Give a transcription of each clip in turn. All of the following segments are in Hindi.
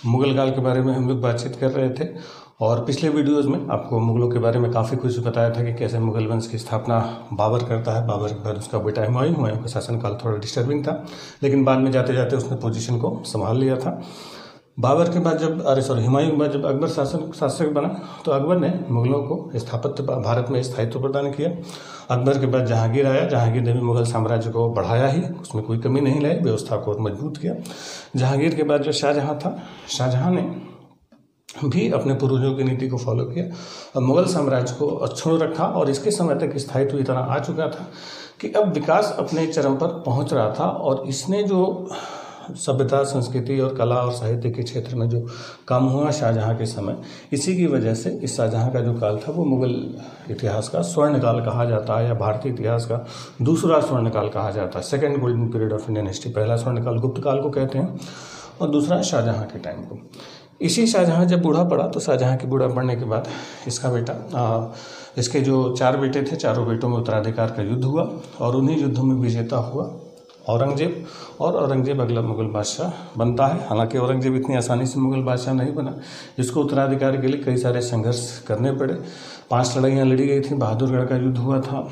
मुग़ल काल के बारे में हम लोग बातचीत कर रहे थे और पिछले वीडियोज़ में आपको मुग़लों के बारे में काफ़ी कुछ बताया था कि कैसे मुग़ल वंश की स्थापना बाबर करता है। बाबर के बाद उसका बेटा हुमायूं का शासनकाल थोड़ा डिस्टर्बिंग था, लेकिन बाद में जाते जाते उसने पोजीशन को संभाल लिया था। बाबर के बाद हुमायूं के बाद जब अकबर शासक बना तो अकबर ने मुग़लों को स्थापत्य भारत में स्थायित्व प्रदान किया। अकबर के बाद जहांगीर आया। जहांगीर ने भी मुग़ल साम्राज्य को बढ़ाया ही, उसमें कोई कमी नहीं लाई, व्यवस्था को मजबूत किया। जहांगीर के बाद जो शाहजहां था, शाहजहां ने भी अपने पूर्वजों की नीति को फॉलो किया और मुग़ल साम्राज्य को अक्षुण्ण रखा और इसके समय तक स्थायित्व इतना आ चुका था कि अब विकास अपने चरम पर पहुंच रहा था। और इसने जो सभ्यता, संस्कृति और कला और साहित्य के क्षेत्र में जो काम हुआ शाहजहां के समय, इसी की वजह से इस शाहजहां का जो काल था वो मुग़ल इतिहास का स्वर्ण काल कहा जाता है या भारतीय इतिहास का दूसरा स्वर्ण काल कहा जाता है। Second golden period of Indian history. पहला स्वर्ण काल गुप्त काल को कहते हैं और दूसरा शाहजहां के टाइम को। इसी शाहजहां जब बूढ़ा पड़ा तो शाहजहां के बूढ़ा पड़ने के बाद इसका बेटा इसके जो 4 बेटे थे, चारों बेटों में उत्तराधिकार का युद्ध हुआ और उन्हीं युद्धों में विजेता हुआ औरंगजेब। और औरंगजेब अगला मुग़ल बादशाह बनता है। हालांकि औरंगजेब इतनी आसानी से मुग़ल बादशाह नहीं बना, इसको उत्तराधिकार के लिए कई सारे संघर्ष करने पड़े। 5 लड़ाइयाँ लड़ी गई थी। बहादुरगढ़ का युद्ध हुआ था,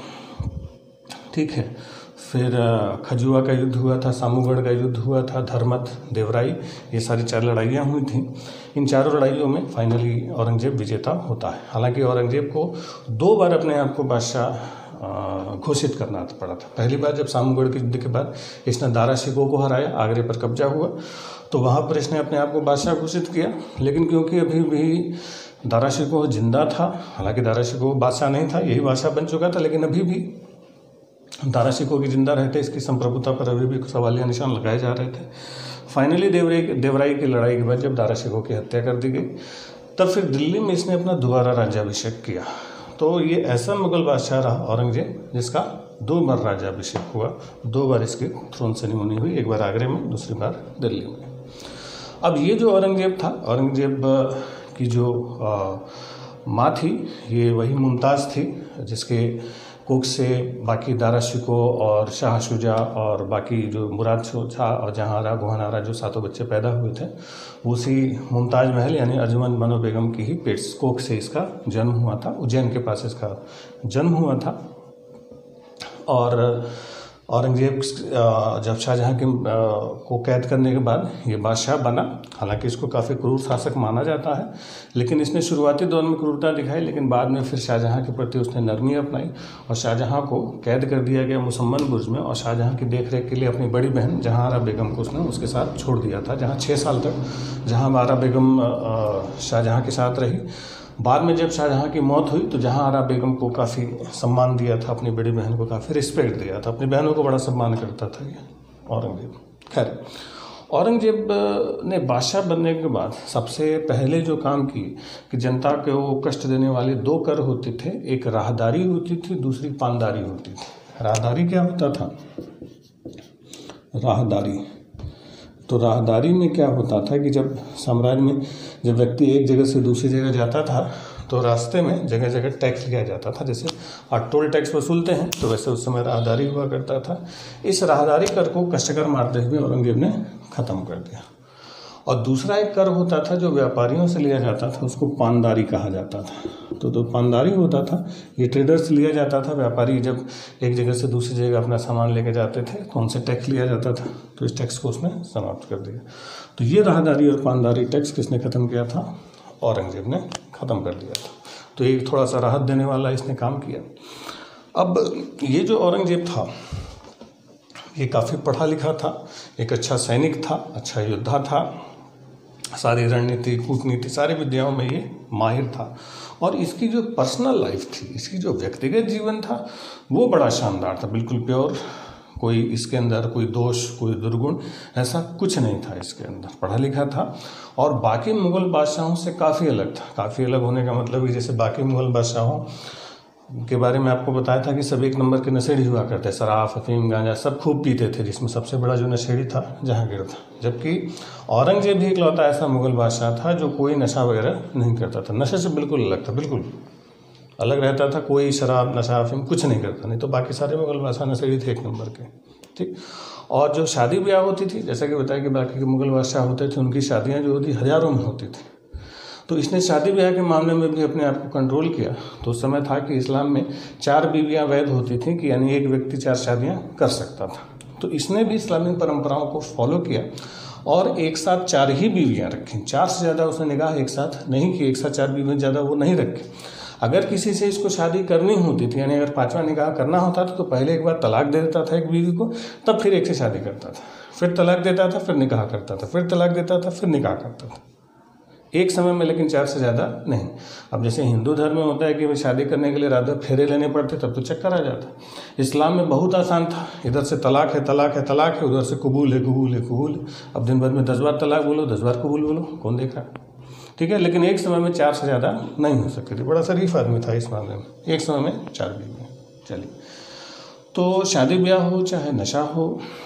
ठीक है, फिर खजुआ का युद्ध हुआ था, सामूगढ़ का युद्ध हुआ था, धर्मत, देवराई, ये सारी 4 लड़ाइयाँ हुई थी। इन चारों लड़ाइयों में फाइनली औरंगजेब विजेता होता है। हालांकि औरंगजेब को 2 बार अपने आप को बादशाह घोषित करना पड़ा था। पहली बार जब सामूगढ़ के युद्ध के बाद इसने दारा शिकोह को हराया, आगरे पर कब्जा हुआ, तो वहाँ पर इसने अपने आप को बादशाह घोषित किया। लेकिन क्योंकि अभी भी दारा शिकोह जिंदा था, हालांकि दारा शिकोह बादशाह नहीं था, यही बादशाह बन चुका था, लेकिन अभी भी दारा शिकोह के जिंदा रहते इसकी संप्रभुता पर अभी भी सवालिया निशान लगाए जा रहे थे। फाइनली देवराई की लड़ाई के बाद जब दारा शिकोह की हत्या कर दी गई, तब फिर दिल्ली में इसने अपना दोबारा राज्याभिषेक किया। तो ये ऐसा मुग़ल बादशाह रहा औरंगजेब जिसका 2 बार राज्याभिषेक हुआ, 2 बार इसकी थ्रोन सेरेमनी हुई, एक बार आगरे में, दूसरी बार दिल्ली में। अब ये जो औरंगजेब था, औरंगजेब की जो माँ थी, ये वही मुमताज़ थी जिसके कोख से बाकी दारा शिकोह और शाह शुजा और बाकी जो मुराद शाह और जहांआरा, गोहनारा जो 7 बच्चे पैदा हुए थे, उसी मुमताज़ महल यानी अर्जुमंद बनो बेगम की ही पेट कोख से इसका जन्म हुआ था। उज्जैन के पास इसका जन्म हुआ था। और औरंगजेब जब शाहजहां को कैद करने के बाद ये बादशाह बना। हालांकि इसको काफ़ी क्रूर शासक माना जाता है, लेकिन इसने शुरुआती दौर में क्रूरता दिखाई, लेकिन बाद में फिर शाहजहां के प्रति उसने नरमी अपनाई और शाहजहां को कैद कर दिया गया मुसम्मन बुर्ज में और शाहजहां की देखरेख के लिए अपनी बड़ी बहन जहांआरा बेगम को उसने उसके साथ छोड़ दिया था, जहाँ 6 साल तक जहांआरा बेगम शाहजहां के साथ रही। बाद में जब शाहजहां की मौत हुई तो जहांआरा बेगम को काफ़ी सम्मान दिया था, अपनी बड़ी बहन को काफ़ी रिस्पेक्ट दिया था, अपनी बहनों को बड़ा सम्मान करता था ये औरंगजेब। खैर, औरंगजेब ने बादशाह बनने के बाद सबसे पहले जो काम किए कि जनता को कष्ट देने वाले 2 कर होते थे, एक राहदारी होती थी, दूसरी पानदारी होती थी। राहदारी क्या होता था? राहदारी तो राहदारी में क्या होता था कि जब साम्राज्य में जब व्यक्ति एक जगह से दूसरी जगह जाता था तो रास्ते में जगह जगह टैक्स लिया जाता था। जैसे आज टोल टैक्स वसूलते हैं तो वैसे उस समय राहदारी हुआ करता था। इस राहदारी कर को कष्टकर मारते हुए औरंगजेब ने ख़त्म कर दिया। और दूसरा एक कर होता था जो व्यापारियों से लिया जाता था, उसको पानदारी कहा जाता था। तो पानदारी होता था, ये ट्रेडर से लिया जाता था। व्यापारी जब एक जगह से दूसरी जगह अपना सामान लेके जाते थे तो उनसे टैक्स लिया जाता था, तो इस टैक्स को उसने समाप्त कर दिया। तो ये राहदारी और पानदारी टैक्स किसने ख़त्म किया था? औरंगजेब ने ख़त्म कर दिया था। तो एक थोड़ा सा राहत देने वाला इसने काम किया। अब ये जो औरंगजेब था ये काफ़ी पढ़ा लिखा था, एक अच्छा सैनिक था, अच्छा योद्धा था, सारी रणनीति, कूटनीति, सारी विद्याओं में ये माहिर था। और इसकी जो पर्सनल लाइफ थी, इसकी जो व्यक्तिगत जीवन था वो बड़ा शानदार था, बिल्कुल प्योर। कोई इसके अंदर कोई दोष, कोई दुर्गुण, ऐसा कुछ नहीं था इसके अंदर। पढ़ा लिखा था और बाकी मुग़ल बादशाहों से काफ़ी अलग था। काफ़ी अलग होने का मतलब कि जैसे बाकी मुग़ल बादशाहों के बारे में आपको बताया था कि सब 1 नंबर के नशेड़ी हुआ करते, शराब, अफीम, गांजा सब खूब पीते थे, जिसमें सबसे बड़ा जो नशेड़ी था जहांगीर था। जबकि औरंगजेब भी इकलौता ऐसा मुग़ल बादशाह था जो कोई नशा वगैरह नहीं करता था, नशे से बिल्कुल अलग था, बिल्कुल अलग रहता था। कोई शराब, नशा, अफीम कुछ नहीं करता, नहीं तो बाकी सारे मुग़ल बादशाह नशेड़ी थे 1 नंबर के, ठीक। और जो शादी ब्याह होती थी, जैसा कि बताया कि बाकी के मुग़ल बादशाह होते थे, उनकी शादियाँ जो होती हज़ारों में होती थी। तो इसने शादी ब्याह के मामले में भी अपने आप को कंट्रोल किया। तो उस समय था कि इस्लाम में 4 बीवियाँ वैध होती थीं, कि यानी एक व्यक्ति 4 शादियाँ कर सकता था। तो इसने भी इस्लामिक परंपराओं को फॉलो किया और एक साथ 4 ही बीवियाँ रखीं। 4 से ज़्यादा उसने निकाह एक साथ नहीं की, एक साथ 4 बीवियाँ ज़्यादा वो नहीं रखी। अगर किसी से इसको शादी करनी होती थी, यानी अगर 5वां निकाह करना होता था, तो पहले एक बार तलाक दे देता था एक बीवी को, तब फिर एक से शादी करता था, फिर तलाक देता था, फिर निकाह करता था, फिर तलाक देता था, फिर निकाह करता था, एक समय में, लेकिन 4 से ज़्यादा नहीं। अब जैसे हिंदू धर्म में होता है कि शादी करने के लिए रात भर फेरे लेने पड़ते, तब तो चक्कर आ जाता। इस्लाम में बहुत आसान था, इधर से तलाक है तलाक है तलाक है, उधर से कबूल है कबूल है कबूल है। अब दिन भर में 10 बार तलाक बोलो, 10 बार कबूल बोलो, कौन देख रहा है? ठीक है, लेकिन एक समय में 4 से ज़्यादा नहीं हो सकती थी। बड़ा शरीफ आदमी था इस मामले में, एक समय में 4 बीवी। चलिए, तो शादी ब्याह हो चाहे नशा हो,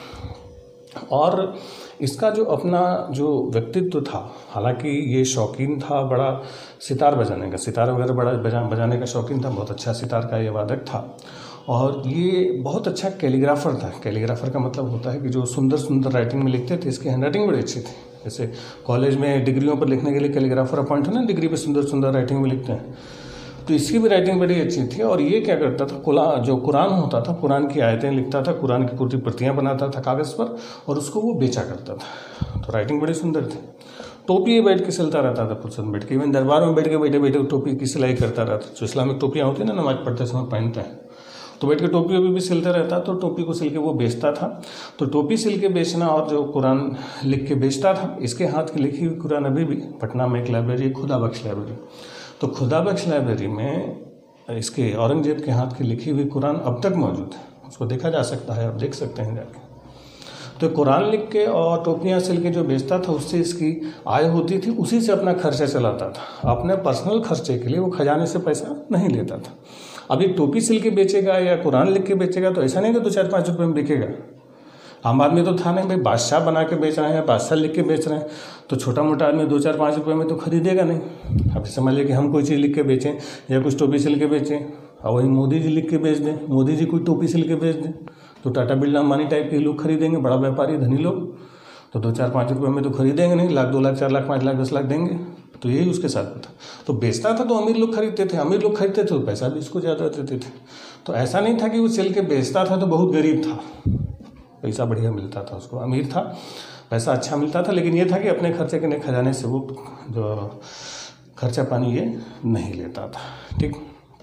और इसका जो अपना जो व्यक्तित्व था, हालांकि ये शौकीन था बड़ा सितार बजाने का, सितार वगैरह बड़ा बजाने का शौकीन था, बहुत अच्छा सितार का ये वादक था। और ये बहुत अच्छा कैलीग्राफर था। कैलीग्राफर का मतलब होता है कि जो सुंदर सुंदर राइटिंग में लिखते थे, इसकी हैंडराइटिंग बड़ी अच्छी थी। जैसे कॉलेज में डिग्रियों पर लिखने के लिए कैलीग्राफर अपॉइंट है ना, डिग्री पे सुंदर सुंदर राइटिंग में लिखते हैं, तो इसकी भी राइटिंग बड़ी अच्छी थी। और ये क्या करता था, जो कुरान होता था, कुरान की आयतें लिखता था, कुरान की पूरी प्रतियाँ बनाता था कागज़ पर, और उसको वो बेचा करता था। तो राइटिंग बड़ी सुंदर थी। टोपी बैठ के सिलता रहता था, फुर्सत में बैठ के, इवन दरबार में बैठ के बैठे बैठे टोपी की सिलाई करता रहता। जो इस्लामिक टोपियाँ होती हैं ना, नमाज पढ़ते समय पहनते हैं, तो बैठ के टोपी भी सिलता रहता। तो टोपी को सिल के वो बेचता था। तो टोपी सिल के बेचना और जो कुरान लिख के बेचता था, इसके हाथ की लिखी हुई कुरान अभी भी पटना में एक लाइब्रेरी, खुदा बख्श लाइब्रेरी, तो खुदा बख्श लाइब्रेरी में इसके औरंगजेब के हाथ की लिखी हुई कुरान अब तक मौजूद है, उसको देखा जा सकता है, आप देख सकते हैं जाके। तो कुरान लिख के और टोपियाँ सिल के जो बेचता था, उससे इसकी आय होती थी, उसी से अपना खर्चा चलाता था। अपने पर्सनल खर्चे के लिए वो खजाने से पैसा नहीं लेता था। अभी टोपी सिल के बेचेगा या कुरान लिख के बेचेगा, तो ऐसा नहीं कि 2-4-5 रुपये में बिकेगा। आम आदमी तो था नहीं, भाई बादशाह बना के बेच रहे हैं, बादशाह लिख के बेच रहे हैं, तो छोटा मोटा आदमी 2-4-5 रुपये में तो खरीदेगा नहीं। अब समझ लें कि हम कोई चीज़ लिख के बेचें या कुछ टोपी सिल के बेचें, और वही मोदी जी लिख के बेच दें, मोदी जी कोई टोपी सिल के बेच दें, तो टाटा बिरला अंबानी टाइप के लोग खरीदेंगे, बड़ा व्यापारी धनी लोग, तो 2-4-5 रुपये में तो खरीदेंगे नहीं, लाख 2 लाख 4 लाख 5 लाख 10 लाख देंगे। तो यही उसके साथ था। तो बेचता था तो अमीर लोग खरीदते थे, अमीर लोग खरीदते थे तो पैसा भी इसको ज़्यादा देते थे। तो ऐसा नहीं था कि वो सिल के बेचता था तो बहुत गरीब था, पैसा बढ़िया मिलता था उसको, अमीर था, पैसा अच्छा मिलता था, लेकिन ये था कि अपने खर्चे के खजाने से वो जो खर्चा पानी ये नहीं लेता था। ठीक,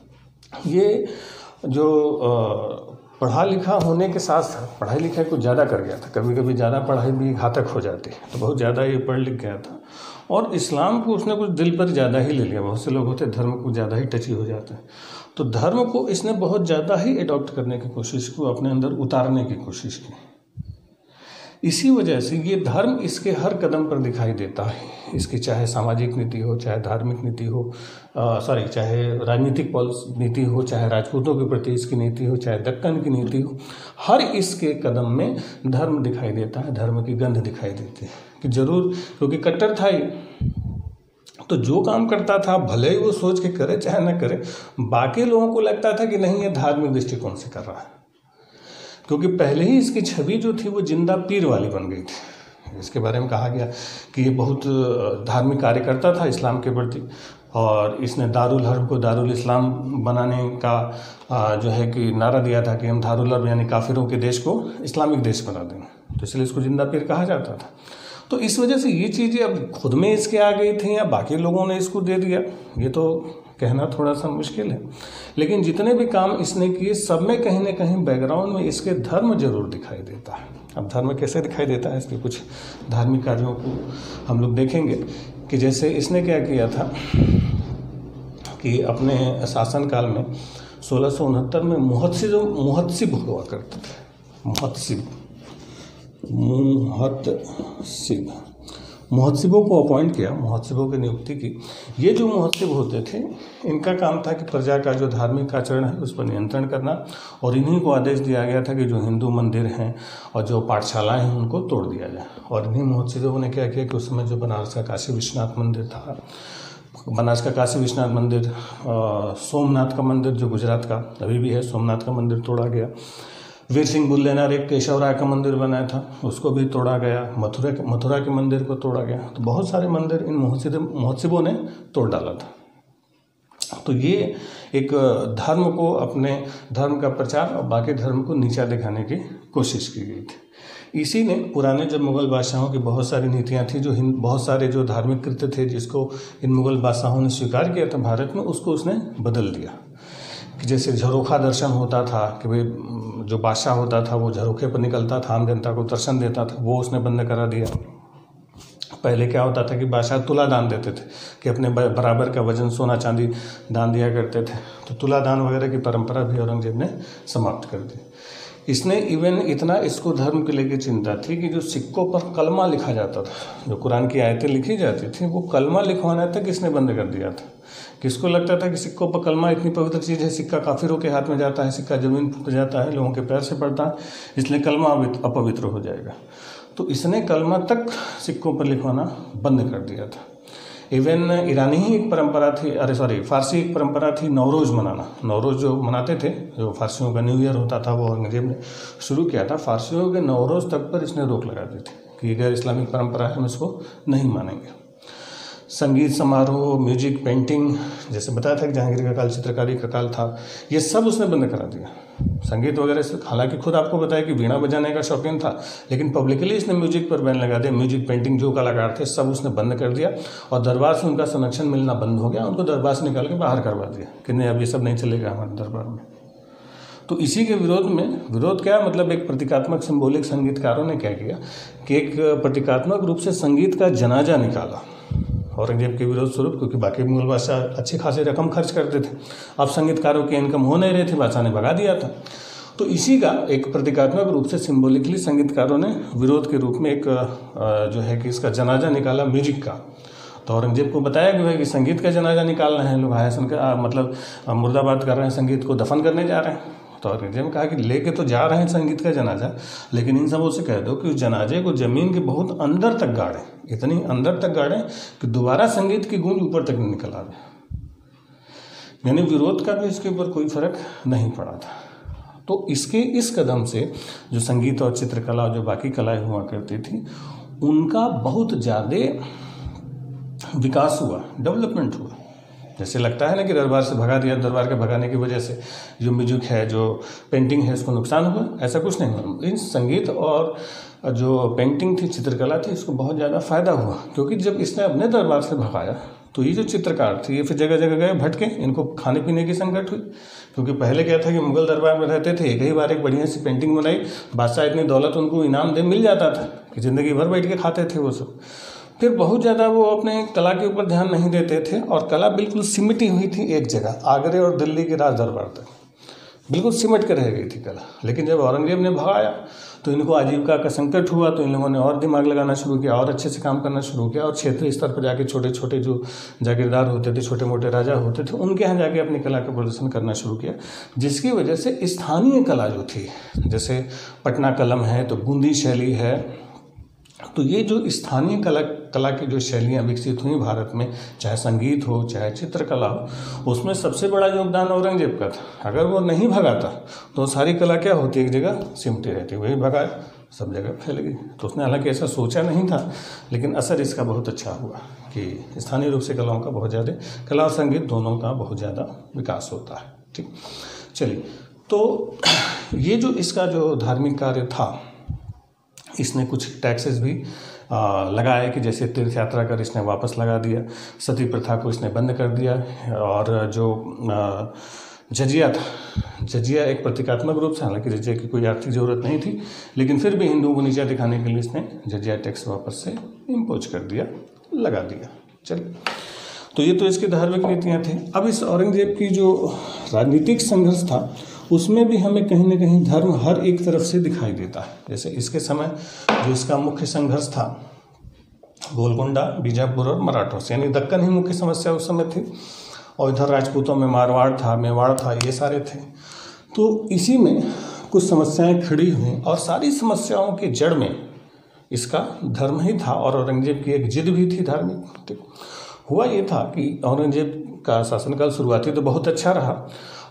ये जो पढ़ा लिखा होने के साथ साथ पढ़ाई लिखाई कुछ ज़्यादा कर गया था। कभी कभी ज़्यादा पढ़ाई भी घातक हो जाती है, तो बहुत ज़्यादा ये पढ़ लिख गया था, और इस्लाम को उसने कुछ दिल पर ज़्यादा ही ले लिया। बहुत से लोग होते हैं धर्म को ज़्यादा ही टची हो जाते हैं, तो धर्म को इसने बहुत ज़्यादा ही एडॉप्ट करने की कोशिश की, अपने अंदर उतारने की कोशिश की। इसी वजह से ये धर्म इसके हर कदम पर दिखाई देता है। इसकी चाहे सामाजिक नीति हो, चाहे धार्मिक नीति हो, चाहे राजनीतिक नीति हो, चाहे राजपूतों के प्रति इसकी नीति हो, चाहे दक्कन की नीति हो, हर इसके कदम में धर्म दिखाई देता है, धर्म की गंध दिखाई देती है कि जरूर, क्योंकि कट्टर था ही, तो जो काम करता था भले ही वो सोच के करे चाहे न करे, बाकी लोगों को लगता था कि नहीं ये धार्मिक दृष्टिकोण से कर रहा है, क्योंकि पहले ही इसकी छवि जो थी वो जिंदा पीर वाली बन गई थी। इसके बारे में कहा गया कि ये बहुत धार्मिक कार्य करता था इस्लाम के प्रति, और इसने दारुल हर्ब को दारुल इस्लाम बनाने का जो है कि नारा दिया था कि हम दारुल हर्ब यानी काफिरों के देश को इस्लामिक देश बना देंगे, तो इसलिए इसको जिंदा पीर कहा जाता था। तो इस वजह से ये चीज़ें अब खुद में इसके आ गई थी या बाकी लोगों ने इसको दे दिया, ये तो कहना थोड़ा सा मुश्किल है। लेकिन जितने भी काम इसने किए, सब में कहीं ना कहीं बैकग्राउंड में इसके धर्म जरूर दिखाई देता है। अब धर्म कैसे दिखाई देता है, इसके कुछ धार्मिक कार्यों को हम लोग देखेंगे कि जैसे इसने क्या किया था कि अपने शासनकाल में 1669 में मुहत्सिब हुआ करते थे। मुहत्सिबों को अपॉइंट किया, मुहत्सिबों की नियुक्ति की। ये जो मुहत्सिब होते थे, इनका काम था कि प्रजा का जो धार्मिक आचरण है उस पर नियंत्रण करना, और इन्हीं को आदेश दिया गया था कि जो हिंदू मंदिर हैं और जो पाठशालाएं हैं उनको तोड़ दिया जाए। और इन्हीं मुहत्सिबों ने क्या किया कि उस समय जो बनारस का काशी विश्वनाथ मंदिर था, बनारस का काशी विश्वनाथ मंदिर, सोमनाथ का मंदिर जो गुजरात का अभी भी है, सोमनाथ का मंदिर तोड़ा गया, वीर सिंह बुल्लेनार एक केशव राय का मंदिर बनाया था, उसको भी तोड़ा गया। मथुरा के मंदिर को तोड़ा गया। तो बहुत सारे मंदिर इन महोत्सवों ने तोड़ डाला था। तो ये एक धर्म को, अपने धर्म का प्रचार और बाकी धर्म को नीचा दिखाने की कोशिश की गई थी। इसी ने पुराने जब मुग़ल बादशाहों की बहुत सारी नीतियाँ थी, जो बहुत सारे जो धार्मिक कृत्य थे जिसको इन मुग़ल बादशाहों ने स्वीकार किया था भारत में, उसको उसने बदल दिया। कि जैसे झरोखा दर्शन होता था कि भाई जो बादशाह होता था वो झरोखे पर निकलता था, आम जनता को दर्शन देता था, वो उसने बंद करा दिया। पहले क्या होता था कि बादशाह तुला दान देते थे कि अपने बराबर का वजन सोना चांदी दान दिया करते थे। तो तुला दान वगैरह की परंपरा भी औरंगजेब ने समाप्त कर दी। इसने इवन इतना इसको धर्म के लेके चिंता थी कि जो सिक्कों पर कलमा लिखा जाता था, जो कुरान की आयतें लिखी जाती थी, वो कलमा लिखवाना तक इसने बंद कर दिया था। किसको लगता था कि सिक्कों पर कलमा इतनी पवित्र चीज़ है, सिक्का काफिरों के हाथ में जाता है, सिक्का जमीन पर जाता है, लोगों के पैर से पड़ता है, इसलिए कलमा अपवित्र हो जाएगा। तो इसने कलमा तक सिक्कों पर लिखवाना बंद कर दिया था। इवन ईरानी ही एक परंपरा थी, फारसी एक परंपरा थी नवरोज़ मनाना। नवरोज़ जो मनाते थे, जो फारसियों का न्यू ईयर होता था, वो औरंगजेब ने शुरू किया था। फारसियों के नवरोज़ तक पर इसने रोक लगा दी थी कि गैर इस्लामिक परंपरा है, हम इसको नहीं मानेंगे। संगीत समारोह, म्यूजिक, पेंटिंग, जैसे बताया था कि जहांगीर का काल चित्रकारी का काल था, ये सब उसने बंद करा दिया। संगीत वगैरह से, हालांकि खुद आपको बताया कि वीणा बजाने का शौकीन था, लेकिन पब्लिकली इसने म्यूजिक पर बैन लगा दिया। म्यूजिक, पेंटिंग, जो कलाकार थे सब उसने बंद कर दिया और दरबार से उनका संरक्षण मिलना बंद हो गया। उनको दरबार से निकाल के बाहर करवा दिया कि नहीं, अब ये सब नहीं चलेगा हमारे दरबार में। तो इसी के विरोध क्या, मतलब एक प्रतीकात्मक सिंबॉलिक संगीतकारों ने क्या किया कि एक प्रतीकात्मक रूप से संगीत का जनाजा निकाला औरंगजेब के विरोध स्वरूप, क्योंकि बाकी मुगल बादशाह अच्छी खासी रकम खर्च करते थे। अब संगीतकारों की इनकम हो नहीं रही थी, बादशाह ने भगा दिया था। तो इसी का एक प्रतीकात्मक रूप से सिंबॉलिकली संगीतकारों ने विरोध के रूप में एक जो है कि इसका जनाजा निकाला म्यूजिक का। तो औरंगजेब को बताया गया कि संगीत का जनाजा निकालना है, लोग हयासन का मतलब मुर्दाबाद कर रहे हैं, संगीत को दफन करने जा रहे हैं। तो औरंगजेब ने कहा कि लेके तो जा रहे हैं संगीत का जनाजा, लेकिन इन सबों से कह दो कि उस जनाजे को जमीन के बहुत अंदर तक गाड़ें, इतनी अंदर तक गाड़ें कि दोबारा संगीत की गूंज ऊपर तक निकल आवे। यानी विरोध का भी इसके ऊपर कोई फर्क नहीं पड़ा था। तो इसके इस कदम से जो संगीत और चित्रकला और जो बाकी कलाएं हुआ करती थी, उनका बहुत ज़्यादा विकास हुआ, डेवलपमेंट हुआ। जैसे लगता है ना कि दरबार से भगा दिया, दरबार के भगाने की वजह से जो म्यूजिक है, जो पेंटिंग है, उसको नुकसान हुआ, ऐसा कुछ नहीं हुआ। इन संगीत और जो पेंटिंग थी, चित्रकला थी, इसको बहुत ज़्यादा फायदा हुआ, क्योंकि जब इसने अपने दरबार से भगाया तो ये जो चित्रकार थे ये फिर जगह जगह गए भटके, इनको खाने पीने की संकट हुई। क्योंकि पहले क्या था कि मुगल दरबार में रहते थे, एक ही बार एक बढ़िया सी पेंटिंग बनाई, बादशाह इतनी दौलत उनको इनाम दे मिल जाता था कि ज़िंदगी भर बैठ के खाते थे वो सब। फिर बहुत ज़्यादा वो अपने कला के ऊपर ध्यान नहीं देते थे और कला बिल्कुल सिमटी हुई थी एक जगह, आगरे और दिल्ली के राज दरबार तक बिल्कुल सिमट कर रह गई थी कला। लेकिन जब औरंगजेब ने भगाया तो इनको आजीविका का संकट हुआ, तो इन लोगों ने और दिमाग लगाना शुरू किया और अच्छे से काम करना शुरू किया और क्षेत्रीय स्तर पर जाके छोटे छोटे जो जागीरदार होते थे, छोटे मोटे राजा होते थे, उनके यहाँ जाके अपनी कला का प्रदर्शन करना शुरू किया, जिसकी वजह से स्थानीय कला जो थी, जैसे पटना कलम है तो बूंदी शैली है, तो ये जो स्थानीय कला की जो शैलियाँ विकसित हुई भारत में, चाहे संगीत हो चाहे चित्रकला हो, उसमें सबसे बड़ा योगदान औरंगजेब का था। अगर वो नहीं भगाता तो सारी कला क्या होती, एक जगह सिमटी रहती, वही भगाया सब जगह फैल गई। तो उसने हालांकि ऐसा सोचा नहीं था, लेकिन असर इसका बहुत अच्छा हुआ कि स्थानीय रूप से कलाओं का बहुत ज़्यादा, कला और संगीत दोनों का बहुत ज़्यादा विकास होता है। ठीक, चलिए, तो ये जो इसका जो धार्मिक कार्य था, इसने कुछ टैक्सेस भी लगाए कि जैसे तीर्थ यात्रा कर इसने वापस लगा दिया, सती प्रथा को इसने बंद कर दिया, और जो जजिया था, जजिया एक प्रतीकात्मक रूप से, हालांकि जजिया की कोई आर्थिक ज़रूरत नहीं थी, लेकिन फिर भी हिंदुओं को नीचा दिखाने के लिए इसने जजिया टैक्स वापस से इम्पोज कर दिया, लगा दिया। चलिए, तो ये तो इसकी धार्मिक नीतियाँ थी। अब इस औरंगजेब की जो राजनीतिक संघर्ष था, उसमें भी हमें कहीं ना कहीं धर्म हर एक तरफ से दिखाई देता है। जैसे इसके समय जो इसका मुख्य संघर्ष था, गोलकोंडा, बीजापुर और मराठों से, यानी दक्कन ही मुख्य समस्या उस समय थी, और इधर राजपूतों में मारवाड़ था, मेवाड़ था, ये सारे थे। तो इसी में कुछ समस्याएं खड़ी हुई और सारी समस्याओं के जड़ में इसका धर्म ही था, और औरंगजेब की एक जिद भी थी धार्मिक। हुआ ये था कि औरंगजेब का शासनकाल शुरुआती तो बहुत अच्छा रहा,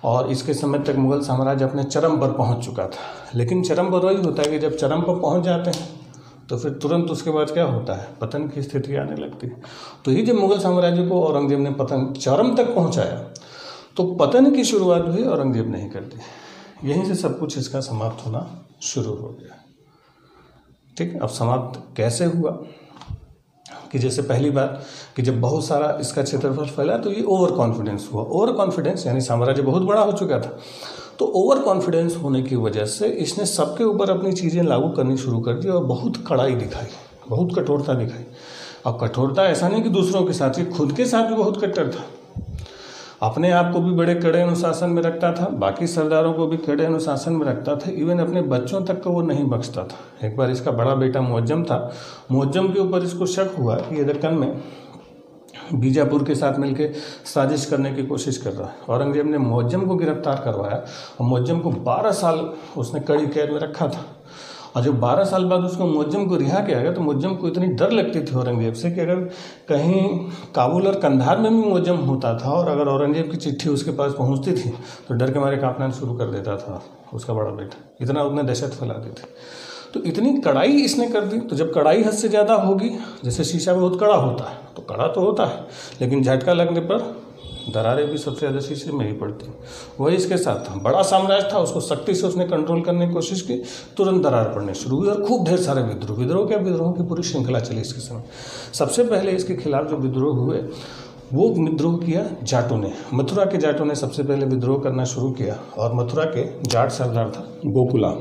और इसके समय तक मुगल साम्राज्य अपने चरम पर पहुंच चुका था। लेकिन चरम पर वही होता है कि जब चरम पर पहुंच जाते हैं तो फिर तुरंत उसके बाद क्या होता है, पतन की स्थिति आने लगती है। तो ये जब मुगल साम्राज्य को औरंगजेब ने पतन चरम तक पहुंचाया तो पतन की शुरुआत भी औरंगजेब ने ही कर दी। यहीं से सब कुछ इसका समाप्त होना शुरू हो गया। ठीक, अब समाप्त कैसे हुआ कि जैसे पहली बात कि जब बहुत सारा इसका क्षेत्रफल फैला तो ये ओवर कॉन्फिडेंस हुआ। ओवर कॉन्फिडेंस यानी साम्राज्य बहुत बड़ा हो चुका था, तो ओवर कॉन्फिडेंस होने की वजह से इसने सबके ऊपर अपनी चीज़ें लागू करनी शुरू कर दी और बहुत कड़ाई दिखाई, बहुत कठोरता दिखाई। अब कठोरता ऐसा नहीं कि दूसरों के साथ, ये खुद के साथ भी बहुत कट्टर था। अपने आप को भी बड़े कड़े अनुशासन में रखता था, बाकी सरदारों को भी कड़े अनुशासन में रखता था, इवन अपने बच्चों तक को वो नहीं बख्शता था। एक बार इसका बड़ा बेटा मुअज्जम था, मुअज्जम के ऊपर इसको शक हुआ कि ये दक्कन में बीजापुर के साथ मिलकर साजिश करने की कोशिश कर रहा है। औरंगजेब ने मुअज्जम को गिरफ्तार करवाया और मुअज्जम को 12 साल उसने कड़ी कैद में रखा था। और जब 12 साल बाद उसको मुअज्जम को रिहा किया गया तो मुअज्जम को इतनी डर लगती थी औरंगजेब से कि अगर कहीं काबुल और कंधार में भी मुअज्जम होता था और अगर औरंगजेब की चिट्ठी उसके पास पहुंचती थी तो डर के मारे कांपना शुरू कर देता था उसका बड़ा बेटा। इतना उसने दहशत फैला दी थी। तो इतनी कड़ाई इसने कर दी। तो जब कड़ाई हद से ज़्यादा होगी, जैसे शीशा बहुत कड़ा होता है तो कड़ा तो होता है, लेकिन झटका लगने पर दरारें भी सबसे ज़्यादा शीशे में ही पड़ती हैं। वही इसके साथ था। बड़ा साम्राज्य था, उसको सख्ती से उसने कंट्रोल करने की कोशिश की, तुरंत दरार पड़ने शुरू हुई और खूब ढेर सारे विद्रोहों की पूरी श्रृंखला चली इसके समय। सबसे पहले इसके खिलाफ जो विद्रोह हुए वो विद्रोह किया जाटों ने। मथुरा के जाटों ने सबसे पहले विद्रोह करना शुरू किया और मथुरा के जाट सरदार था गोकुला।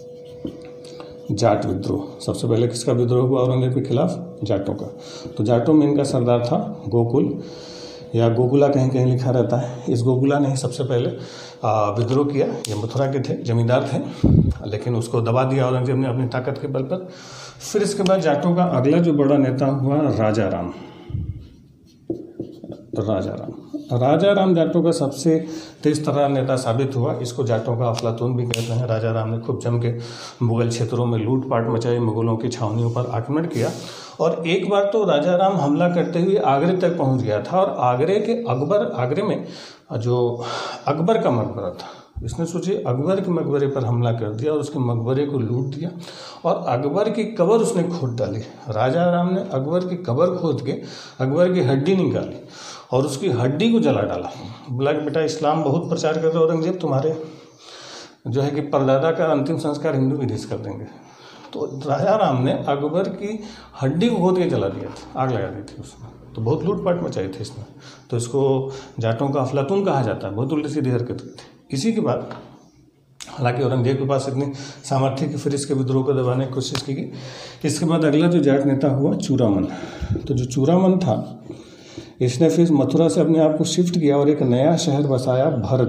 जाट विद्रोह सबसे पहले किसका विद्रोह हुआ औरंगजेब के खिलाफ? जाटों का। तो जाटों में इनका सरदार था गोकुल या गोकुला, कहीं कहीं लिखा रहता है। इस गोकुला ने ही सबसे पहले विद्रोह किया। ये मथुरा के थे, जमींदार थे, लेकिन उसको दबा दिया औरंगजेब ने अपनी ताकत के बल पर। फिर इसके बाद जाटों का अगला जो बड़ा नेता हुआ राजा राम जाटों का सबसे तेज तर्रार नेता साबित हुआ। इसको जाटों का अफलातून भी कहते हैं। राजा राम ने खूब जम के मुगल क्षेत्रों में लूटपाट मचाई, मुगलों की छावनियों पर आक्रमण किया और एक बार तो राजा राम हमला करते हुए आगरे तक पहुंच गया था और आगरे में जो अकबर का मकबरा था, इसने सोचिए अकबर के मकबरे पर हमला कर दिया और उसके मकबरे को लूट दिया और अकबर की कब्र उसने खोद डाली। राजा राम ने अकबर की कब्र खोद के अकबर की हड्डी निकाली और उसकी हड्डी को जला डाला। बोला कि बेटा इस्लाम बहुत प्रचार कर रहे औरंगजेब, तुम्हारे जो है कि परदादा का अंतिम संस्कार हिंदू विधि से कर देंगे। तो राजा राम ने अकबर की हड्डी को खोद के जला दिया था, आग लगा दी थी उसमें। तो बहुत लूटपाट मचाई थी इसने। तो इसको जाटों का अफलातून कहा जाता है। बहुत उल्टी सीधी हरकत की थी। इसी के बाद हालांकि औरंगजेब के पास इतनी सामर्थ्य कि फिर इसके विद्रोह को दबाने की कोशिश की गई। इसके बाद अगला जो जाट नेता हुआ चूड़ामन। तो जो चूड़ामन था इसने फिर मथुरा से अपने आप को शिफ्ट किया और एक नया शहर बसाया,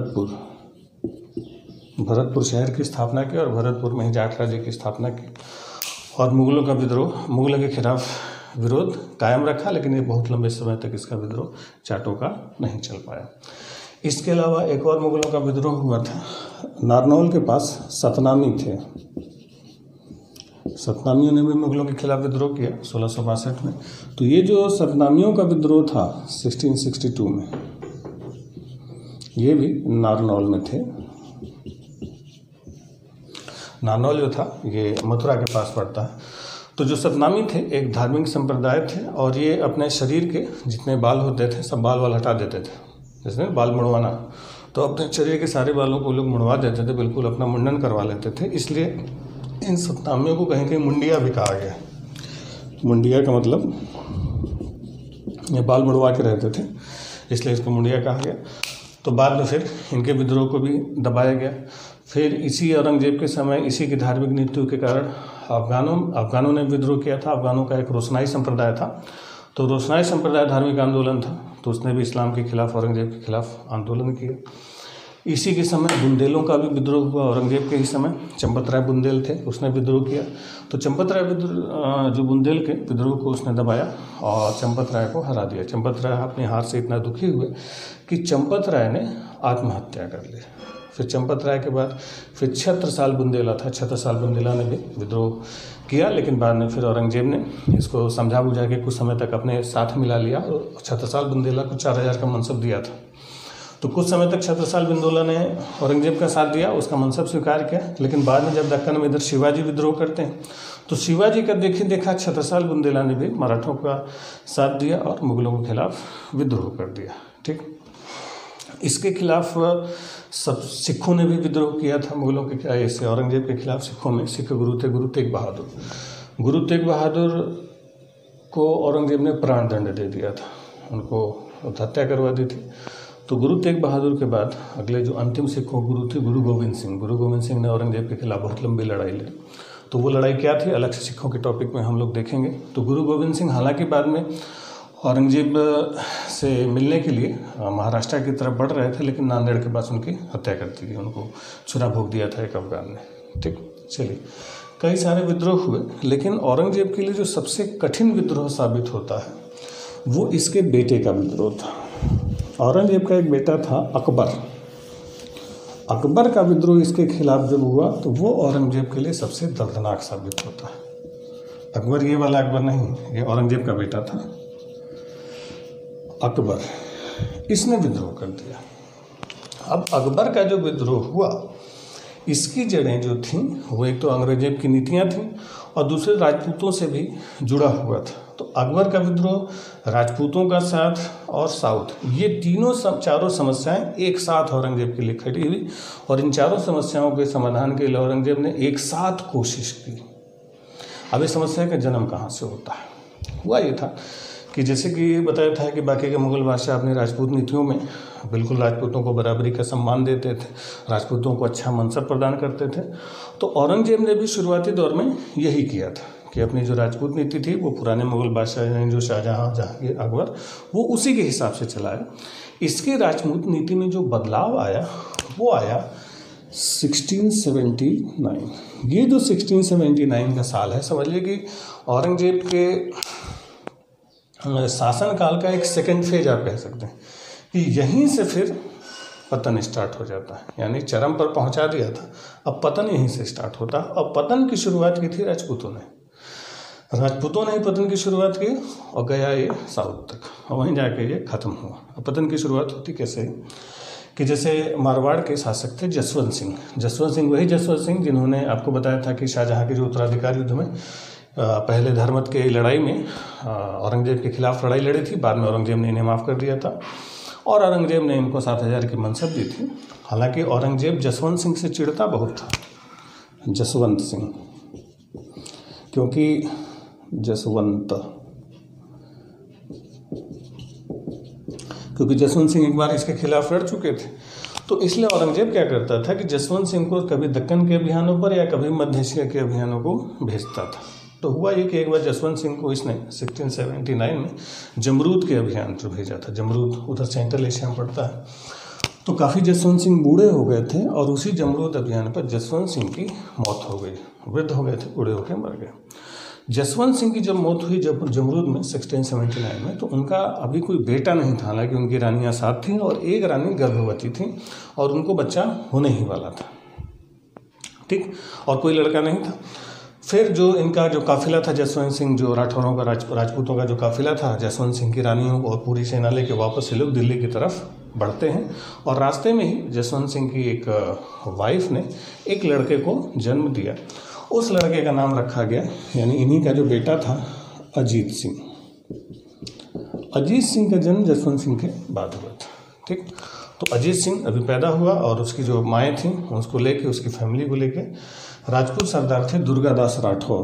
भरतपुर शहर की स्थापना की और भरतपुर में ही जाट राज्य की स्थापना की और मुगलों का विद्रोह, मुगलों के खिलाफ विरोध कायम रखा। लेकिन ये बहुत लंबे समय तक इसका विद्रोह जाटों का नहीं चल पाया। इसके अलावा एक और मुगलों का विद्रोह हुआ था। नारनौल के पास सतनामी थे। सतनामियों ने भी मुगलों के खिलाफ विद्रोह किया 1662 में। तो ये जो सतनामियों का विद्रोह था 1662 में, ये भी नारनौल में थे। नारनौल जो था ये मथुरा के पास पड़ता है। तो जो सतनामी थे एक धार्मिक संप्रदाय थे और ये अपने शरीर के जितने बाल होते थे सब बाल हटा देते थे। जैसे बाल मुड़वाना, तो अपने शरीर के सारे बालों को लोग मुड़वा देते थे, बिल्कुल अपना मुंडन करवा लेते थे। इसलिए इन सतनामियों को कहीं कहीं मुंडिया भी कहा गया। मुंडिया का मतलब ये बाल मुड़वा के रहते थे, इसलिए इसको मुंडिया कहा गया। तो बाद में फिर इनके विद्रोह को भी दबाया गया। फिर इसी औरंगजेब के समय इसी की धार्मिक नीतियों के कारण अफगानों ने विद्रोह किया था। अफगानों का एक रोशनाई संप्रदाय था। तो रोशनाई संप्रदाय धार्मिक आंदोलन था, तो उसने भी इस्लाम के खिलाफ, औरंगजेब के खिलाफ आंदोलन किया। इसी के समय बुंदेलों का भी विद्रोह हुआ औरंगजेब के ही समय। चंपत राय बुंदेल थे, उसने विद्रोह किया। तो चंपत राय जो बुंदेल के विद्रोह को उसने दबाया और चंपत राय को हरा दिया। चंपत राय अपनी हार से इतना दुखी हुए कि चंपत राय ने आत्महत्या कर ली। फिर चंपत राय के बाद फिर छत्रसाल बुंदेला था। छत्रसाल बुंदेला ने भी विद्रोह किया, लेकिन बाद में फिर औरंगजेब ने इसको समझा बुझा के कुछ समय तक अपने साथ मिला लिया और छत्रसाल बुंदेला को 4000 का मनसब दिया था। तो कुछ समय तक छत्रसाल बिंदोला ने औरंगजेब का साथ दिया, उसका मनसब स्वीकार किया, लेकिन बाद में जब दक्कन में इधर शिवाजी विद्रोह करते हैं तो शिवाजी का देखा छत्रसाल बुंदेला ने भी मराठों का साथ दिया और मुगलों के खिलाफ विद्रोह कर दिया। ठीक, इसके खिलाफ सब सिखों ने भी विद्रोह किया था मुगलों के ऐसे औरंगजेब के खिलाफ। सिखों में सिख गुरु थे गुरु तेग बहादुर। गुरु तेग बहादुर को औरंगजेब ने प्राण दंड दे दिया था, उनको हत्या करवा दी थी। तो गुरु तेग बहादुर के बाद अगले जो अंतिम सिखों गुरु थे गुरु गोविंद सिंह। गुरु गोविंद सिंह ने औरंगजेब के खिलाफ बहुत लंबी लड़ाई लड़ी। तो वो लड़ाई क्या थी अलग से सिखों के टॉपिक में हम लोग देखेंगे। तो गुरु गोविंद सिंह हालांकि बाद में औरंगजेब से मिलने के लिए महाराष्ट्र की तरफ बढ़ रहे थे, लेकिन नांदेड़ के पास उनकी हत्या कर दी गई, उनको छुरा भोग दिया था एक अफगान ने। ठीक, चलिए कई सारे विद्रोह हुए, लेकिन औरंगजेब के लिए जो सबसे कठिन विद्रोह साबित होता है वो इसके बेटे का विद्रोह था। औरंगजेब का एक बेटा था अकबर। अकबर का विद्रोह इसके खिलाफ जब हुआ तो वो औरंगजेब के लिए सबसे दर्दनाक साबित होता है। अकबर ये वाला अकबर नहीं, ये औरंगजेब का बेटा था अकबर, इसने विद्रोह कर दिया। अब अकबर का जो विद्रोह हुआ इसकी जड़ें जो थीं वो एक तो औरंगजेब की नीतियां थीं और दूसरे राजपूतों से भी जुड़ा हुआ था। तो अकबर का विद्रोह, राजपूतों का साथ और साउथ, ये चारों समस्याएं एक साथ औरंगजेब के लिए खड़ी हुई और इन चारों समस्याओं के समाधान के लिए औरंगजेब ने एक साथ कोशिश की। अब इस समस्या का जन्म कहाँ से होता है? हुआ ये था कि जैसे कि बताया था कि बाकी के मुगल बादशाह अपनी राजपूत नीतियों में बिल्कुल राजपूतों को बराबरी का सम्मान देते थे, राजपूतों को अच्छा मनसब प्रदान करते थे। तो औरंगजेब ने भी शुरुआती दौर में यही किया था कि अपनी जो राजपूत नीति थी वो पुराने मुगल बादशाह जो शाहजहाँ, जहांगीर, अकबर, वो उसी के हिसाब से चलाया। इसके राजपूत नीति में जो बदलाव आया वो आया 1679। ये जो 1679 का साल है, समझ लीजिए कि औरंगजेब के शासन काल का एक सेकेंड फेज आप कह सकते हैं कि यहीं से फिर पतन स्टार्ट हो जाता है, यानी चरम पर पहुंचा दिया था, अब पतन यहीं से स्टार्ट होता है। और पतन की शुरुआत की थी राजपूतों ने ही पतन की शुरुआत की और गया ये साउथ तक और वहीं जाके ये खत्म हुआ। अब पतन की शुरुआत होती कैसे कि जैसे मारवाड़ के शासक थे जसवंत सिंह, वही जसवंत सिंह जिन्होंने आपको बताया था कि शाहजहाँ के जो उत्तराधिकार युद्ध में पहले धर्मत के लड़ाई में औरंगजेब के खिलाफ लड़ाई लड़ी थी। बाद में औरंगजेब ने इन्हें माफ़ कर दिया था और औरंगजेब ने इनको 7,000 की मनसब दी थी। हालांकि औरंगजेब जसवंत सिंह से चिढ़ता बहुत था, जसवंत सिंह, क्योंकि जसवंत सिंह एक बार इसके खिलाफ लड़ चुके थे। तो इसलिए औरंगजेब क्या करता था कि जसवंत सिंह को कभी दक्कन के अभियानों पर या कभी मध्य एशिया के अभियानों को भेजता था। तो हुआ ये कि एक बार जसवंत सिंह को इसने 1679 में जमरूद के अभियान पर भेजा था। जमरूद उधर सेंट्रल एशिया में पड़ता है। तो काफ़ी जसवंत सिंह बूढ़े हो गए थे और उसी जमरूद अभियान पर जसवंत सिंह की मौत हो गई। वृद्ध हो गए थे, बूढ़े होकर मर गए। जसवंत सिंह की जब मौत हुई जब जमरूद में 1679 में, तो उनका अभी कोई बेटा नहीं था। हालांकि उनकी रानियां 7 थीं और एक रानी गर्भवती थी और उनको बच्चा होने ही वाला था। ठीक, और कोई लड़का नहीं था। फिर जो इनका जो काफिला था जसवंत सिंह, जो राठौरों का राजपूतों का जो काफिला था, जसवंत सिंह की रानियों और पूरी सेना लेके वापस से लोग दिल्ली की तरफ बढ़ते हैं और रास्ते में ही जसवंत सिंह की एक वाइफ ने एक लड़के को जन्म दिया। उस लड़के का नाम रखा गया, यानी इन्हीं का जो बेटा था, अजीत सिंह। अजीत सिंह का जन्म जसवंत सिंह के बाद हुआ था। ठीक, तो अजीत सिंह अभी पैदा हुआ और उसकी जो माएँ थीं उसको लेके, उसकी फैमिली को लेके राजपूत सरदार थे दुर्गादास राठौर।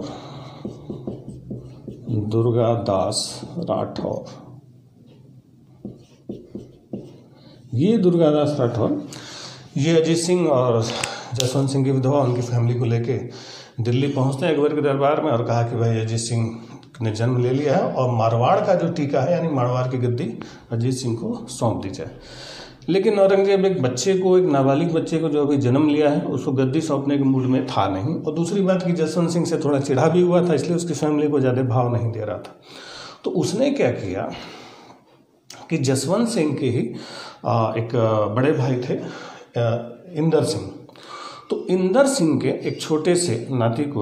ये दुर्गादास राठौर ये अजीत सिंह और जसवंत सिंह की विधवा उनकी फैमिली को लेके दिल्ली पहुंचते हैं अकबर के दरबार में और कहा कि भाई अजीत सिंह ने जन्म ले लिया है और मारवाड़ का जो टीका है, यानी मारवाड़ की गद्दी अजीत सिंह को सौंप दी जाए। लेकिन औरंगजेब एक नाबालिग बच्चे को जो अभी जन्म लिया है उसको गद्दी सौंपने के मूड में था नहीं। और दूसरी बात कि जसवंत सिंह से थोड़ा चिढ़ा भी हुआ था, इसलिए उसकी फैमिली को ज़्यादा भाव नहीं दे रहा था। तो उसने क्या किया कि जसवंत सिंह के ही एक बड़े भाई थे इंदर सिंह, तो इंदर सिंह के एक छोटे से नाती को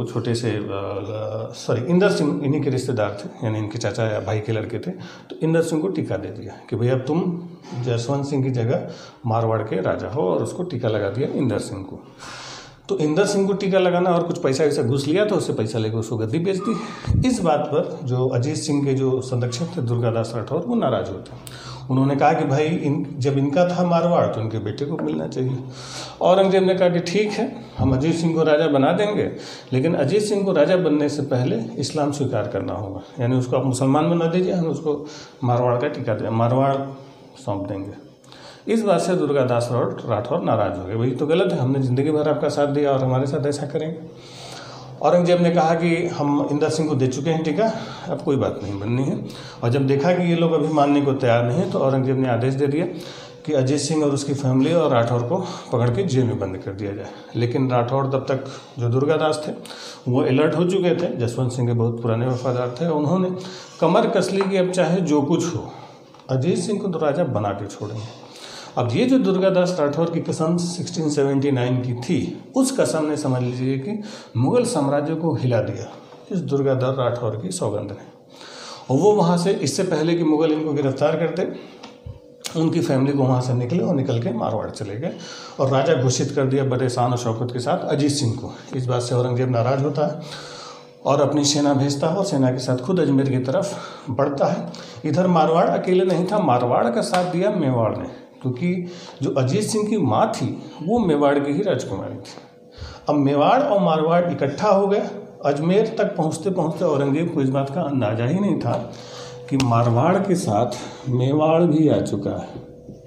इंदर सिंह इन्हीं के रिश्तेदार थे, यानी इनके चाचा या भाई के लड़के थे। तो इंदर सिंह को टीका दे दिया कि भैया तुम जसवंत सिंह की जगह मारवाड़ के राजा हो, और उसको टीका लगा दिया इंदर सिंह को। तो इंदर सिंह को टीका लगाना और कुछ पैसा वैसा घूस लिया, तो उससे पैसा लेकर उसको गद्दी बेच दी। इस बात पर जो अजीत सिंह के जो संरक्षक थे दुर्गादास राठौर, वो नाराज होते। उन्होंने कहा कि भाई जब इनका था मारवाड़ तो इनके बेटे को मिलना चाहिए। औरंगजेब ने कहा कि ठीक है, हम अजीत सिंह को राजा बना देंगे, लेकिन अजीत सिंह को राजा बनने से पहले इस्लाम स्वीकार करना होगा, यानी उसको आप मुसलमान बना दीजिए, हम उसको मारवाड़ का टीका दें, मारवाड़ सौंप देंगे। इस बात से दुर्गादास राठौर नाराज हो गए, भाई तो गलत है, हमने ज़िंदगी भर आपका साथ दिया और हमारे साथ ऐसा करेंगे। औरंगजेब ने कहा कि हम इंदर सिंह को दे चुके हैं टीका, अब कोई बात नहीं बननी है। और जब देखा कि ये लोग अभी मानने को तैयार नहीं है, तो औरंगजेब ने आदेश दे दिया कि अजीत सिंह और उसकी फैमिली और राठौर को पकड़ के जेल में बंद कर दिया जाए। लेकिन राठौर तब तक जो दुर्गादास थे वो अलर्ट हो चुके थे, जसवंत सिंह के बहुत पुराने वफादार थे। उन्होंने कमर कस ली कि अब चाहे जो कुछ हो अजीत सिंह को तो राजा बना के छोड़ेंगे। अब ये जो दुर्गादास राठौर की कसम 1679 की थी, उस कसम ने समझ लीजिए कि मुगल साम्राज्य को हिला दिया इस दुर्गादास राठौर की सौगंध ने। और वो वहाँ से, इससे पहले कि मुगल इनको गिरफ्तार करते, उनकी फैमिली को वहाँ से निकले और निकल के मारवाड़ चले गए और राजा घोषित कर दिया बड़े शान और शौकत के साथ अजीत सिंह को। इस बात से औरंगजेब नाराज होता है और अपनी सेना भेजता है और सेना के साथ खुद अजमेर की तरफ बढ़ता है। इधर मारवाड़ अकेले नहीं था, मारवाड़ का साथ दिया मेवाड़ ने, क्योंकि जो अजीत सिंह की माँ थी वो मेवाड़ की ही राजकुमारी थी। अब मेवाड़ और मारवाड़ इकट्ठा हो गए। अजमेर तक पहुँचते पहुँचते औरंगजेब को इस बात का अंदाजा ही नहीं था कि मारवाड़ के साथ मेवाड़ भी आ चुका है।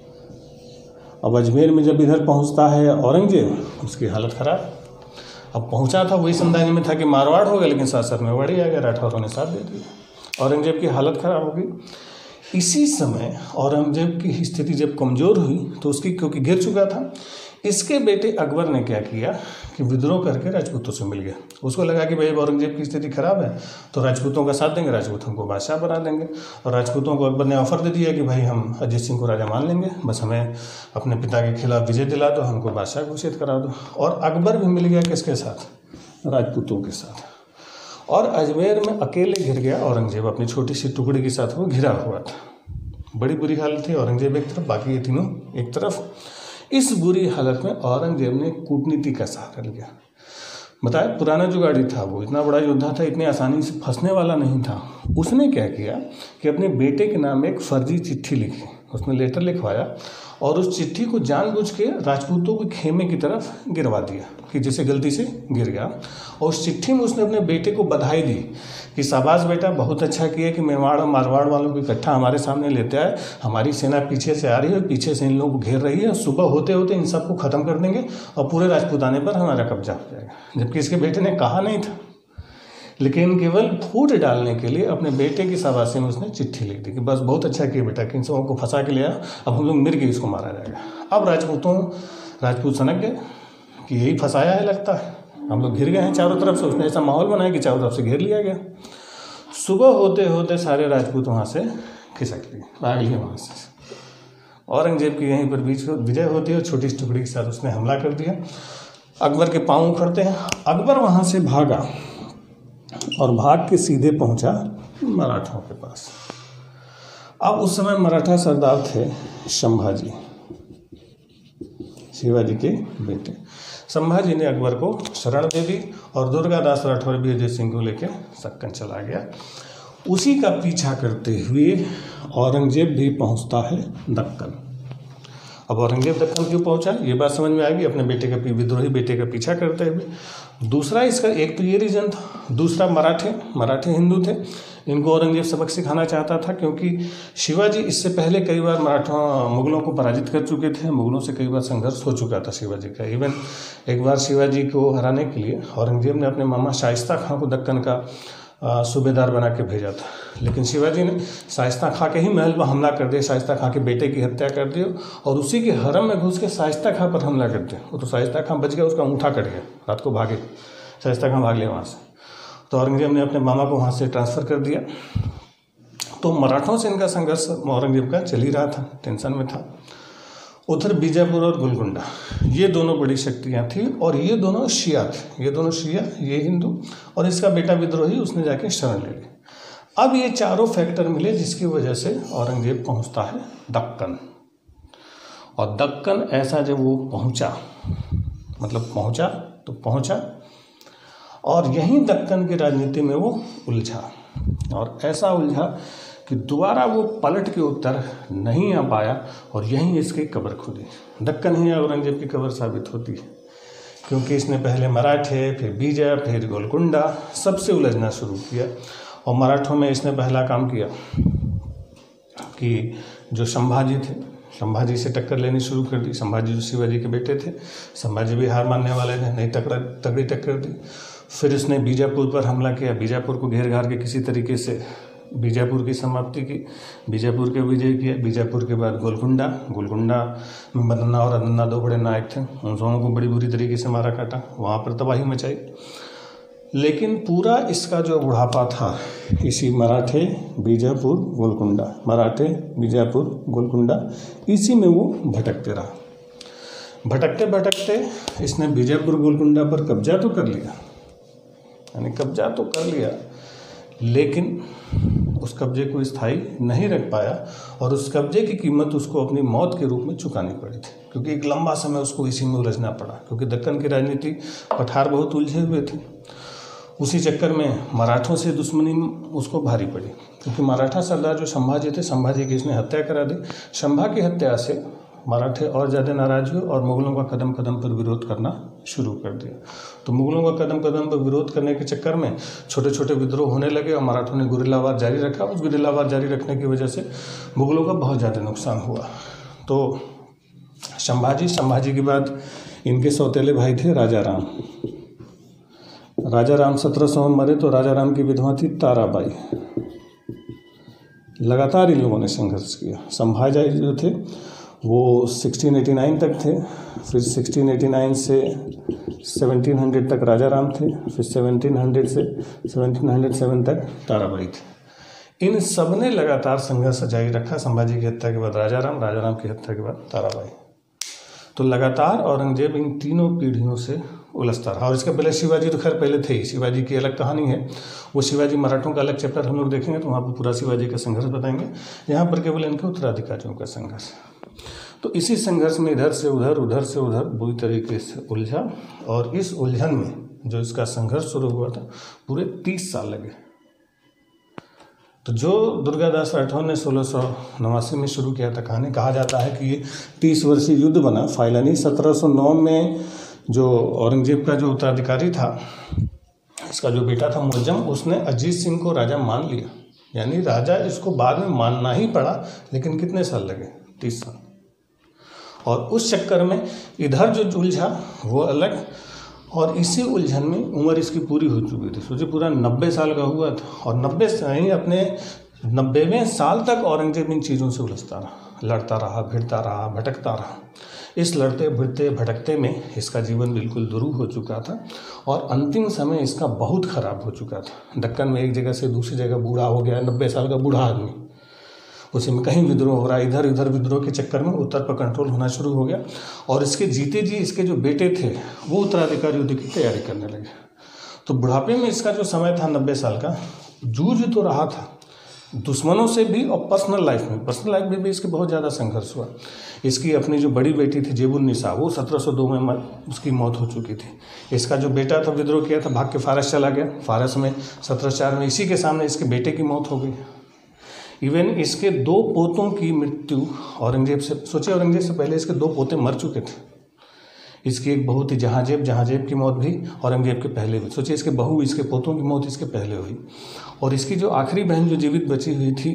अब अजमेर में जब इधर पहुँचता है औरंगजेब, उसकी हालत ख़राब। अब पहुँचा था वही संदानी में था कि मारवाड़ हो गया, लेकिन साथ साथ मेवाड़ ही आ गया, राठौरों ने साथ दे दिया। औरंगजेब की हालत ख़राब हो गई। इसी समय औरंगजेब की स्थिति जब कमज़ोर हुई तो उसकी, क्योंकि गिर चुका था, इसके बेटे अकबर ने क्या किया कि विद्रोह करके राजपूतों से मिल गया। उसको लगा कि भाई औरंगजेब की स्थिति खराब है तो राजपूतों का साथ देंगे, राजपूतों को बादशाह बना देंगे। और राजपूतों को अकबर ने ऑफर दे दिया कि भाई हम अजीत सिंह को राजा मान लेंगे, बस हमें अपने पिता के खिलाफ विजय दिला दो, हमको बादशाह घोषित करा दो। और अकबर भी मिल गया किसके साथ? राजपूतों के साथ। और अजमेर में अकेले घिर गया औरंगजेब, अपनी छोटी सी टुकड़ी के साथ वो घिरा हुआ था। बड़ी बुरी हालत थी, औरंगजेब एक तरफ, बाकी ये तीनों एक तरफ। इस बुरी हालत में औरंगजेब ने कूटनीति का सहारा लिया। बताए, पुराना जो गाड़ी था वो इतना बड़ा योद्धा था, इतनी आसानी से फंसने वाला नहीं था। उसने क्या किया कि अपने बेटे के नाम एक फर्जी चिट्ठी लिखी, उसने लेटर लिखवाया और उस चिट्ठी को जानबूझ के राजपूतों के खेमे की तरफ गिरवा दिया कि जैसे गलती से गिर गया। और उस चिट्ठी में उसने अपने बेटे को बधाई दी कि शाबाश बेटा, बहुत अच्छा किया कि मेवाड़ और मारवाड़ वालों को इकट्ठा हमारे सामने लेते आए। हमारी सेना पीछे से आ रही है, पीछे से इन लोगों को घेर रही है, सुबह होते होते इन सबको ख़त्म कर देंगे और पूरे राजपूताने पर हमारा कब्जा हो जाएगा। जबकि इसके बेटे ने कहा नहीं था, लेकिन केवल फूट डालने के लिए अपने बेटे की शाबाशी में उसने चिट्ठी लिख दी कि बस बहुत अच्छा किया बेटा कि इन सबों को फंसा के लिया, अब हम लोग मिल के इसको मारा जाएगा। अब राजपूत सनक गए कि यही फंसाया है, लगता है हम लोग घिर गए हैं चारों तरफ से। उसने ऐसा माहौल बनाया कि चारों तरफ से घेर लिया गया। सुबह होते होते सारे राजपूत वहाँ से खिसक लिए, भाग लिए वहाँ से। औरंगजेब की यहीं पर बीच विजय होती है, छोटी सी टुकड़ी के साथ उसने हमला कर दिया। अकबर के पाँव उखड़ते हैं। अकबर वहाँ से भागा और भाग के सीधे पहुंचा मराठों के पास। अब उस समय मराठा सरदार थे संभाजी, शिवाजी के बेटे। संभाजी ने अकबर को शरण दे दी और दुर्गादास राठौर भी अजय सिंह को लेकर सक्कन चला गया। उसी का पीछा करते हुए औरंगजेब भी पहुंचता है दक्कन। अब औरंगजेब दक्कन क्यों पहुंचा, ये बात समझ में आ गई, अपने बेटे का विद्रोही बेटे का पीछा करते हुए। दूसरा इसका एक तो ये रीज़न था, दूसरा मराठे हिंदू थे, इनको औरंगजेब सबक सिखाना चाहता था, क्योंकि शिवाजी इससे पहले कई बार मुगलों को पराजित कर चुके थे। मुगलों से कई बार संघर्ष हो चुका था शिवाजी का। इवन एक बार शिवाजी को हराने के लिए औरंगजेब ने अपने मामा शाइस्ता खां को दक्कन का सूबेदार बना के भेजा था, लेकिन शिवाजी ने शाइस्ता खां के ही महल पर हमला कर दिया, शाइस्ता खां के बेटे की हत्या कर दी और उसी के हरम में घुस के शाइस्ता खां पर हमला कर दिया। वो तो शाइस्ता खां बच गया, उसका अंगूठा कट गया, रात को भागे, शाइस्ता खां भाग लिया वहाँ से। तो औरंगजेब ने अपने मामा को वहाँ से ट्रांसफ़र कर दिया। तो मराठों से इनका संघर्ष औरंगजेब का चल ही रहा था, टेंशन में था। उधर बीजापुर और गोलकुंडा, ये दोनों बड़ी शक्तियाँ थी और ये दोनों शिया थे, ये दोनों शिया, ये हिंदू, और इसका बेटा विद्रोही उसने जाके शरण ले ली। अब ये चारों फैक्टर मिले जिसकी वजह से औरंगजेब पहुंचता है दक्कन। और दक्कन ऐसा जब वो पहुंचा, मतलब पहुंचा और यहीं दक्कन की राजनीति में वो उलझा, और ऐसा उलझा कि दोबारा वो पलट के उत्तर नहीं आ पाया और यहीं इसकी कब्र खुदी। दक्कन ही औरंगजेब की कब्र साबित होती है, क्योंकि इसने पहले मराठे, फिर बीजा, फिर गोलकुंडा, सबसे उलझना शुरू किया। और मराठों में इसने पहला काम किया कि जो संभाजी थे, संभाजी से टक्कर लेनी शुरू कर दी। संभाजी जो शिवाजी के बेटे थे, संभाजी भी हार मानने वाले थे, नहीं तगड़ी टक्कर दी। फिर उसने बीजापुर पर हमला किया, बीजापुर को घेर घार के किसी तरीके से बीजापुर की समाप्ति की, बीजापुर के विजय किया। बीजापुर के बाद गोलकुंडा में मदन्ना और अदन्ना दो बड़े नायक थे, उन दोनों को बड़ी बुरी तरीके से मारा काटा, वहाँ पर तबाही मचाई। लेकिन पूरा इसका जो बुढ़ापा था इसी मराठे बीजापुर गोलकुंडा इसी में वो भटकते रहा। भटकते भटकते इसने बीजापुर गोलकुंडा पर कब्जा तो कर लिया, लेकिन उस कब्जे को स्थायी नहीं रख पाया और उस कब्जे की कीमत उसको अपनी मौत के रूप में चुकानी पड़ी थी, क्योंकि एक लंबा समय उसको इसी में उलझना पड़ा, क्योंकि दक्कन की राजनीति पठार बहुत उलझे हुए थे। उसी चक्कर में मराठों से दुश्मनी उसको भारी पड़ी, क्योंकि मराठा सरदार जो संभाजी थे, संभाजी की इसने हत्या करा दी। संभा की हत्या से मराठे और ज़्यादा नाराज हुए और मुगलों का कदम कदम पर विरोध करना शुरू कर दिया। तो मुगलों का कदम कदम पर विरोध करने के चक्कर में छोटे छोटे विद्रोह होने लगे और मराठों ने गुरिल्लावार जारी रखा। उस गुरिल्लावार जारी रखने की वजह से मुगलों का बहुत ज़्यादा नुकसान हुआ। तो संभाजी के बाद इनके सौतेले भाई थे राजा राम 1700 में मरे, तो राजा राम की विधवा थी ताराबाई। लगातार इन लोगों ने संघर्ष किया। संभाजी जो थे वो 1689 तक थे, फिर 1689 से 1700 तक राजा राम थे, फिर 1700 से 1707 तक ताराबाई थे। इन सब ने लगातार संघर्ष जारी रखा। संभाजी की हत्या के बाद राजा राम की हत्या के बाद ताराबाई। तो लगातार औरंगजेब इन तीनों पीढ़ियों से उलझता रहा। और इसके पहले शिवाजी तो खैर पहले थे ही, शिवाजी की अलग कहानी है, वो शिवाजी मराठों का अलग चैप्टर हम लोग देखेंगे तो वहाँ पर पूरा शिवाजी का संघर्ष बताएंगे। यहाँ पर केवल इनके उत्तराधिकारियों का संघर्ष। तो इसी संघर्ष में इधर से उधर बुरी तरीके से उलझा, और इस उलझन में जो इसका संघर्ष शुरू हुआ था पूरे 30 साल लगे। तो जो दुर्गादास राठौर ने 1689 में शुरू किया था कहानी, कहा जाता है कि ये 30 वर्षीय युद्ध बना। फाइनली 1709 में जो औरंगजेब का जो उत्तराधिकारी था, इसका जो बेटा था मुअज्जम, उसने अजीत सिंह को राजा मान लिया। यानी राजा इसको बाद में मानना ही पड़ा, लेकिन कितने साल लगे? 30 साल। और उस चक्कर में इधर जो उलझा वो अलग, और इसी उलझन में उम्र इसकी पूरी हो चुकी थी। सोचिए पूरा 90 साल का हुआ था, और 90 से ही अपने 90वें साल तक औरंगजेब इन चीज़ों से उलझता रहा, लड़ता रहा, भिड़ता रहा, भटकता रहा। इस लड़ते भिड़ते भटकते में इसका जीवन बिल्कुल दुरूह हो चुका था, और अंतिम समय इसका बहुत खराब हो चुका था। दक्कन में एक जगह से दूसरी जगह बूढ़ा हो गया, 90 साल का बूढ़ा आदमी, उसी में कहीं विद्रोह हो रहा है, इधर उधर विद्रोह के चक्कर में उत्तर पर कंट्रोल होना शुरू हो गया। और इसके जीते जी इसके जो बेटे थे वो उत्तराधिकारी युद्ध की तैयारी करने लगे। तो बुढ़ापे में इसका जो समय था 90 साल का, जूझ तो रहा था दुश्मनों से भी, और पर्सनल लाइफ में भी इसके बहुत ज़्यादा संघर्ष हुआ। इसकी अपनी जो बड़ी बेटी थी जेबुन्निसा, वो 1702 में उसकी मौत हो चुकी थी। इसका जो बेटा था विद्रोह किया था, भाग के फारस चला गया। फारस में 1704 में इसी के सामने इसके बेटे की मौत हो गई। इवन इसके 2 पोतों की मृत्यु औरंगजेब से, सोचिए औरंगजेब से पहले इसके 2 पोते मर चुके थे। इसकी एक बहू थी जहांजेब की मौत भी औरंगजेब के पहले हुई। सोचिए इसके बहू, इसके पोतों की मौत इसके पहले हुई। और इसकी जो आखिरी बहन जो जीवित बची हुई थी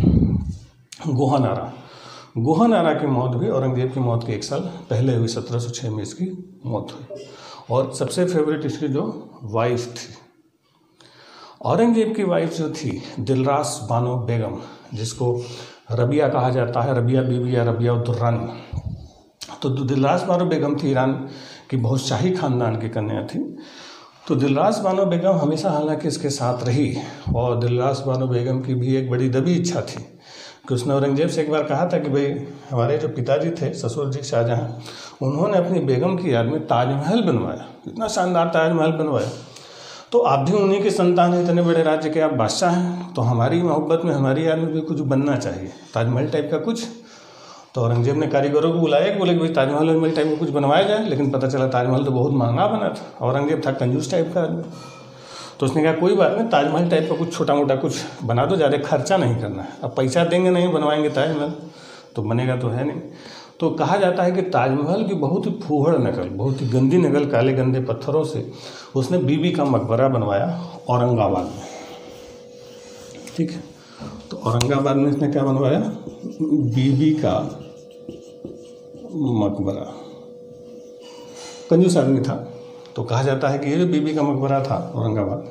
गोहनारा की मौत भी औरंगजेब की मौत के 1 साल पहले हुई। 1706 में इसकी मौत हुई। और सबसे फेवरेट इसकी जो वाइफ थी, औरंगजेब की वाइफ जो थी दिलरास बानो बेगम, जिसको रबिया कहा जाता है, रबिया बीबी या रबिया दुर्रानी। तो दिलरास बानो बेगम थी, ईरान की बहुत शाही खानदान की कन्या थी। तो दिलरास बानो बेगम हमेशा हालांकि इसके साथ रही, और दिलरास बानो बेगम की भी एक बड़ी दबी इच्छा थी कि उसने औरंगजेब से एक बार कहा था कि भाई हमारे जो पिताजी थे ससुर जी शाहजहां, उन्होंने अपनी बेगम की याद में ताजमहल बनवाया, इतना शानदार ताजमहल बनवाया, तो आप भी उन्हीं के संतान हैं, इतने बड़े राज्य के आप बादशाह हैं, तो हमारी मोहब्बत में हमारी याद में भी कुछ बनना चाहिए, ताजमहल टाइप का कुछ। तो औरंगजेब ने कारीगरों को बुलाया कि बोले कि भाई ताजमहल टाइप का कुछ बनवाया जाए, लेकिन पता चला ताजमहल तो बहुत महंगा बना था। औरंगजेब था कंजूस टाइप का आदमी, तो उसने कहा कोई बात नहीं, ताजमहल टाइप का कुछ छोटा मोटा कुछ बना दो, ज़्यादा खर्चा नहीं करना है। अब पैसा देंगे नहीं बनवाएंगे ताजमहल तो बनेगा तो है नहीं। तो कहा जाता है कि ताजमहल की बहुत ही फूहड़ नकल, बहुत ही गंदी नकल काले गंदे पत्थरों से उसने बीबी का मकबरा बनवाया औरंगाबाद में। ठीक है, तो औरंगाबाद में इसने क्या बनवाया, बीबी का मकबरा। कंजूस आदमी था, तो कहा जाता है कि ये जो बीबी का मकबरा था औरंगाबाद,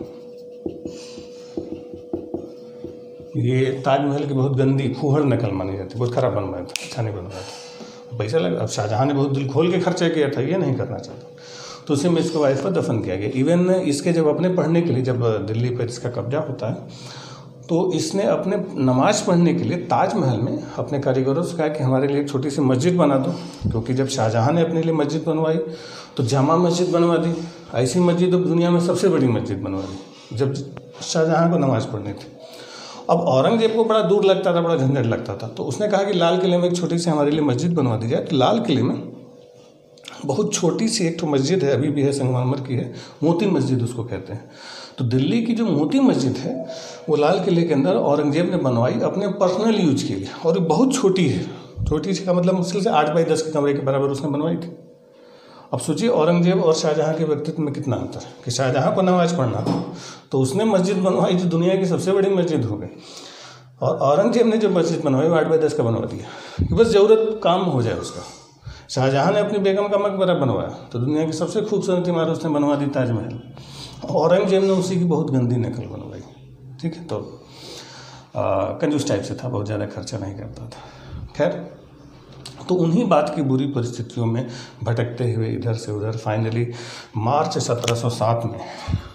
ये ताजमहल की बहुत गंदी फूहड़ नकल मानी जाती, बहुत खराब बनवाया था, अच्छा नहीं बनवाया था, पैसा लगा। अब शाहजहां ने बहुत दिल खोल के खर्चा किया था, ये नहीं करना चाहता, तो उसी में इसको वाइफ पर दफन किया गया। इवन इसके जब अपने पढ़ने के लिए, जब दिल्ली पर इसका कब्जा होता है, तो इसने अपने नमाज पढ़ने के लिए ताजमहल में अपने कारीगरों से कहा कि हमारे लिए एक छोटी सी मस्जिद बना दो, क्योंकि जब शाहजहां ने अपने लिए मस्जिद बनवाई तो जामा मस्जिद बनवा दी, ऐसी मस्जिद अब दुनिया में सबसे बड़ी मस्जिद बनवा दी जब शाहजहां को नमाज पढ़नी थी। अब औरंगजेब को बड़ा दूर लगता था, बड़ा झंझट लगता था, तो उसने कहा कि लाल किले में एक छोटी सी हमारे लिए मस्जिद बनवा दी जाए। तो लाल किले में बहुत छोटी सी एक तो मस्जिद है, अभी भी है, संगमरमर की है, मोती मस्जिद उसको कहते हैं। तो दिल्ली की जो मोती मस्जिद है वो लाल किले के अंदर औरंगजेब ने बनवाई अपने पर्सनल यूज के लिए, और ये बहुत छोटी है, छोटी सी का मतलब मुश्किल से 8 बाई 10 के कमरे के बराबर उसने बनवाई थी। अब सोचिए औरंगजेब और शाहजहां के व्यक्तित्व में कितना अंतर है, कि शाहजहां को नमाज पढ़ना था तो उसने मस्जिद बनवाई जो दुनिया की सबसे बड़ी मस्जिद हो गई, और औरंगजेब ने जो मस्जिद बनवाई वो 8 बाई 10 का बनवा दिया कि बस ज़रूरत काम हो जाए उसका। शाहजहां ने अपनी बेगम का मकबरा बनवाया तो दुनिया की सबसे खूबसूरत इमारत उसने बनवा दी ताजमहल, औरंगजेब ने उसी की बहुत गंदी नकल बनवाई। ठीक है, तो कंजूस टाइप से था, बहुत ज़्यादा खर्चा नहीं करता था। खैर, तो उन्हीं बात की बुरी परिस्थितियों में भटकते हुए इधर से उधर फाइनली मार्च 1707 में,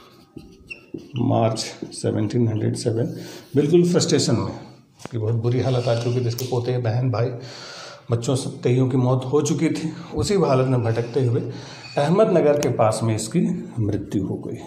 मार्च 1707, बिल्कुल फ्रस्ट्रेशन में कि बहुत बुरी हालत आ चुकी थी, इसके पोते बहन भाई बच्चों सब कईयों की मौत हो चुकी थी, उसी हालत में भटकते हुए अहमदनगर के पास में इसकी मृत्यु हो गई।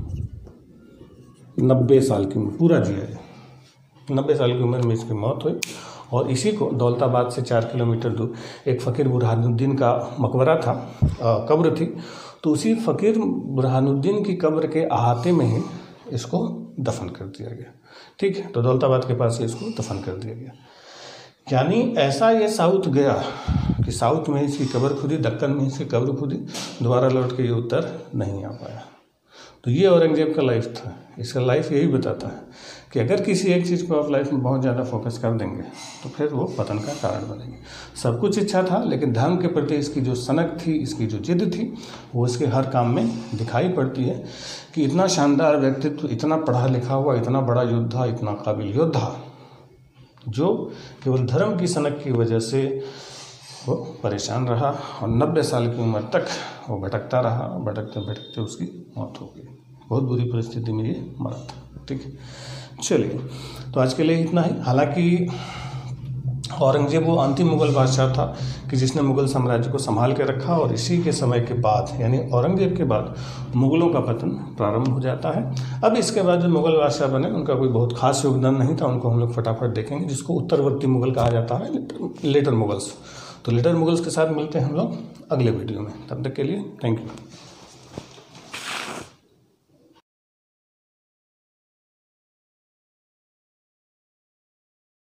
90 साल की उम्र, पूरा जिया है, 90 साल की उम्र में इसकी मौत हुई। और इसी को दौलताबाद से 4 किलोमीटर दूर एक फ़कीर बुरहानुद्दीन का मकबरा था, कब्र थी, तो उसी फ़कीर बुरहानुद्दीन की कब्र के अहाते में ही इसको दफन कर दिया गया। ठीक है, तो दौलताबाद के पास ही इसको दफन कर दिया गया। यानी ऐसा ये साउथ गया कि साउथ में इसकी कब्र खुदी, दक्कन में इसकी कब्र खुदी, दोबारा लौट के ये उत्तर नहीं आ पाया। तो ये औरंगजेब का लाइफ था। इसका लाइफ यही बताता है कि अगर किसी एक चीज़ को आप लाइफ में बहुत ज़्यादा फोकस कर देंगे तो फिर वो पतन का कारण बनेगी। सब कुछ इच्छा था, लेकिन धर्म के प्रति इसकी जो सनक थी, इसकी जो जिद थी, वो इसके हर काम में दिखाई पड़ती है कि इतना शानदार व्यक्तित्व, इतना पढ़ा लिखा हुआ, इतना बड़ा योद्धा, इतना काबिल योद्धा, जो केवल धर्म की सनक की वजह से वो परेशान रहा और 90 साल की उम्र तक वो भटकता रहा। भटकते भटकते उसकी मौत हो गई। बहुत बुरी परिस्थिति में ये मरा था। ठीक है, चलिए, तो आज के लिए इतना ही। हालांकि औरंगजेब वो अंतिम मुगल बादशाह था कि जिसने मुगल साम्राज्य को संभाल के रखा, और इसी के समय के बाद, यानी औरंगजेब के बाद, मुगलों का पतन प्रारंभ हो जाता है। अब इसके बाद जो मुगल बादशाह बने उनका कोई बहुत खास योगदान नहीं था, उनको हम लोग फटाफट देखेंगे, जिसको उत्तरवर्ती मुगल कहा जाता है, लेटर मुगल्स। तो लेटर मुगल्स के साथ मिलते हैं हम लोग अगले वीडियो में। तब तक के लिए थैंक यू।